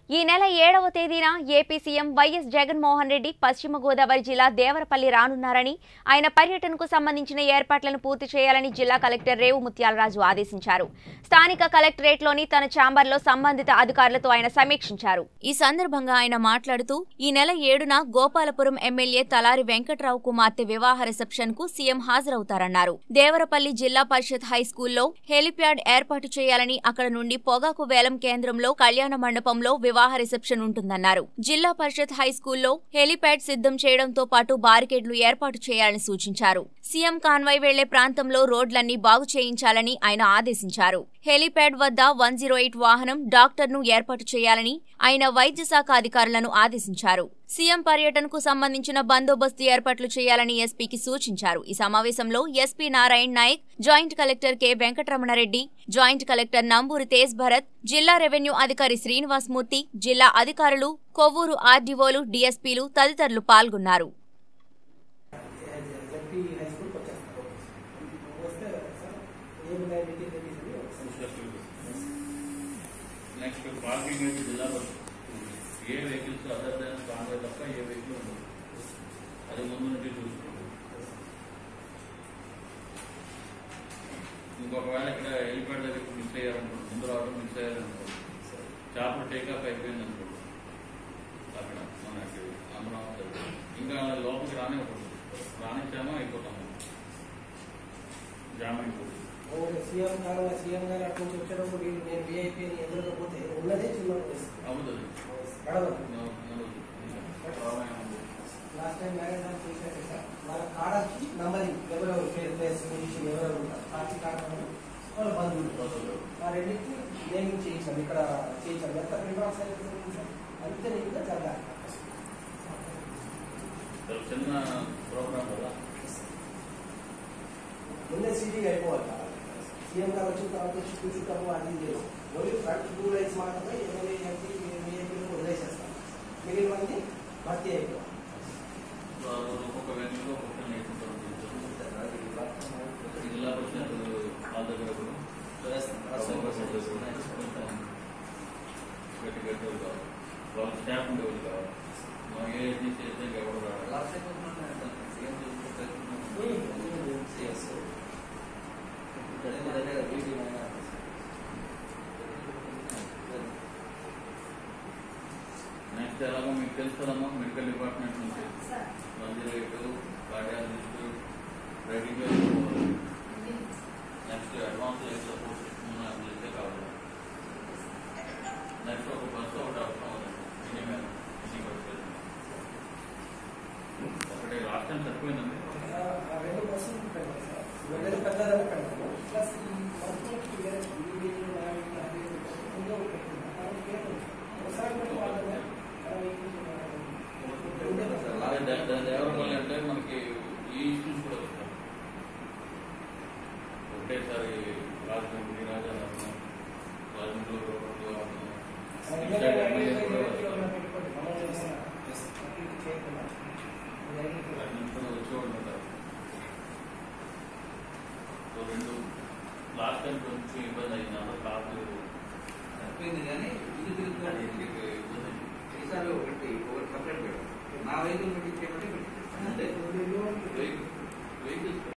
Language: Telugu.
ఈ నెల 7వ తేదీన AP CM YS Jaganmohan Reddy పశ్చిమ గోదావరి జిల్లా దేవరపల్లి రానున్నారని ఆయన పర్యటనకు సంబంధించిన ఏర్పాట్లను పూర్తి చేయాలని జిల్లా కలెక్టర్ రేవు ముత్యాలరాజు ఆదేశించారు. స్థానిక కలెక్టరేట్లోని తన ఛాంబర్లో సంబంధిత అధికారులతో ఆయన సమీక్షించారు. ఈ సందర్భంగా ఆయన మాట్లాడుతూ ఈ నెల 7న గోపాలపురం ఎమ్మెల్యే తలారి వెంకట్రావు కుమార్తె వివాహ రిసెప్షన్ కు సీఎం హాజరవుతారన్నారు. దేవరపల్లి జిల్లా పరిషత్ హైస్కూల్లో హెలిప్యాడ్ ఏర్పాటు చేయాలని, అక్కడ నుండి పొగాకు వేలం కేంద్రంలో కళ్యాణ మండపంలో వివాహ రిసెప్షన్ ఉంటుందన్నారు. జిల్లా పరిషత్ హైస్కూల్లో హెలిప్యాడ్ సిద్ధం చేయడంతో పాటు బారికేడ్లు ఏర్పాటు చేయాలని సూచించారు. సీఎం కాన్వాయ్ వెళ్లే ప్రాంతంలో రోడ్లన్నీ బాగు చేయించాలని ఆయన ఆదేశించారు. హెలిప్యాడ్ వద్ద 108 వాహనం డాక్టర్ను ఏర్పాటు చేయాలని ఆయన వైద్య శాఖ అధికారులను ఆదేశించారు. సీఎం పర్యటనకు సంబంధించిన బందోబస్తు ఏర్పాట్లు చేయాలని ఎస్పీకి సూచించారు. ఈ సమావేశంలో SP Narayan Nayak, joint collector K Venkataramanareddy, joint collector Namburi Tej Bharat, జిల్లా రెవెన్యూ అధికారి శ్రీనివాస్ మూర్తి, జిల్లా అధికారులు, కొవ్వూరు ఆర్డీఓలు, డీఎస్పీలు తదితరులు పాల్గొన్నారు. నెక్స్ట్ పార్కింగ్ అయితే జిల్లా ఏ వెహికల్స్ అదర్ దాన్ కాన్వే తప్ప ఏ వెహికల్ ఉండదు. అది ముందు నుండి చూసుకోండి. ఇంకొకవేళ ఇక్కడ హెలిప్యాడ్ దగ్గర మిస్ అయ్యారనుకోండి, ముందు రావడం మిస్ అయ్యారనుకోండి, చేపలు టేకాఫ్ అయిపోయింది అనుకోండి, అక్కడ మనకి అమరావతి ఇంకా లోపలికి రానివ్వకూడదు. రానిచ్చామో అయిపోతాము, జామ్ అయిపోతుంది. సీఎం గారు అటు నుంచి వచ్చేటప్పుడు నేను వీఐపీ ఎదురకపోతే ఉన్నదే చిన్న అవుతుంది. లాస్ట్ టైం మ్యారేజ్ అని చూసారు సార్, వాళ్ళ కాడకి నంబరింగ్ ఎవరెవరు ఎవరెవరు ఉంటారు, పార్టీ కార్డు వాళ్ళ బంధువులు ఆ రెండింటికి నేమింగ్ చేయించాం, ఇక్కడ చేయించాం. ఎంత ప్రింట్ ఆఫ్ సైజ్ అంతే నీట్గా జరగాలి. చిన్న ప్రోగ్రామ్ కదా, ముందే సీటింగ్ అయిపోవాలి. సీఎం గారు వచ్చిన తర్వాత చూసుకుంటాము, అది లేదు. ఓన్లీ ఫ్రంట్ 2 లైన్స్ మాత్రమే ఏపీలో వదిలేసేస్తాం, మిగిలిన మంది భర్తీ అయిపోవాలి. ఒక్కొక్క వెంటనే జిల్లా పరిషత్ వాళ్ళ దగ్గర గట్టి కావాలి, వాళ్ళ స్టాఫ్ ఉండేవాళ్ళు కావాలి. మనం ఏది చేస్తే ఎవరు రావాలి. నెక్స్ట్ ఎలాగో మీకు తెలుస్తుందమ్మా, మెడికల్ డిపార్ట్మెంట్ నుంచి 108 కార్డియాలజిస్ట్ రెడీ చేసుకోవాలి. నెక్స్ట్ అడ్వాన్స్ లైఫ్ సపోర్ట్ ఇస్తే కావాలి. నెక్స్ట్ ఒక బస్సు ఒకటి అవసరం అవుతుంది. ఒకటి లాస్ట్ టైం సరిపోయిందండి. 2 బస్సులు ఉంటాయి సార్, పెద్దదనే పెడతాము. ప్లస్ దేవరపల్లి అంటే మనకి ఈ ఇష్యూస్ కూడా వస్తాయి ఒకటేసారి. రాజమండ్రి రాజమండ్రిలో వచ్చేవాళ్ళు ఉంటారు. సో 2 లాస్ట్ టైం కొంచెం ఇబ్బంది అయింది. అందరూ కాదు సరిపోయింది, కానీ ఇది తిరుగుతుంది. ఈసారి ఒకటి కంప్లైంట్ పెట్టాం. నా వెహికల్ పెట్టి అంటే వెహికల్స్